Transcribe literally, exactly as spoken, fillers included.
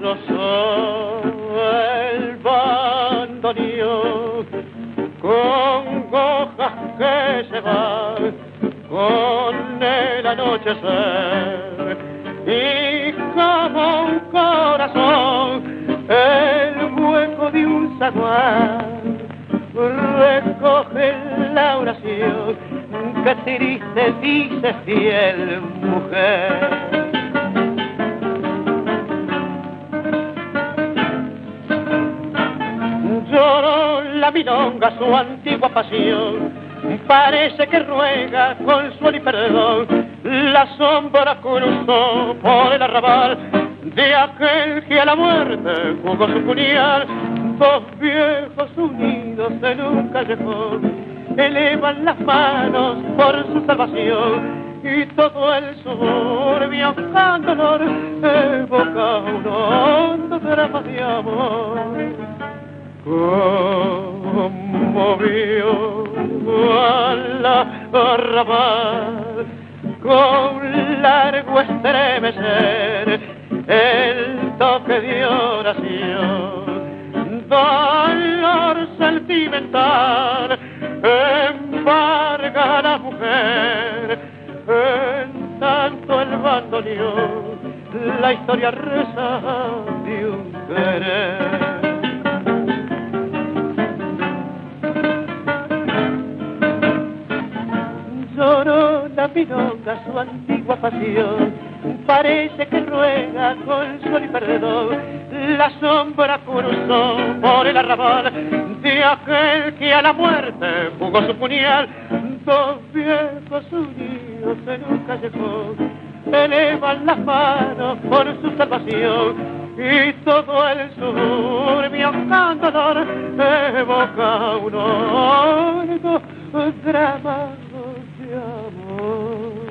rozó el bandoneón con hojas que se van con el anochecer y como un corazón el hueco de un zaguán recoge la oración que triste dice fiel mujer. Lloró la milonga su antigua pasión, parece que ruega consuelo y perdón. La sombra cruzó por el arrabal de aquel que a la muerte jugó su puñal. Dos viejos unidos en un callejón elevan las manos por su salvación y todo el suburbio con dolor evoca un hondo drama de amor. Conmovió a la arrabal con largo estremecer el toque de oración. Dolor sentimental embarga a la mujer, en tanto el bandoneón la historia reza de un querer. Lloró la milonga su antigua pasión, parece que ruega consuelo y perdón. La sombra cruzó por el arrabal de aquel que a la muerte jugó su puñal. Dos viejos unidos en un callejón elevan las manos por su salvación y todo el suburbio con dolor evoca un hondo drama de amor.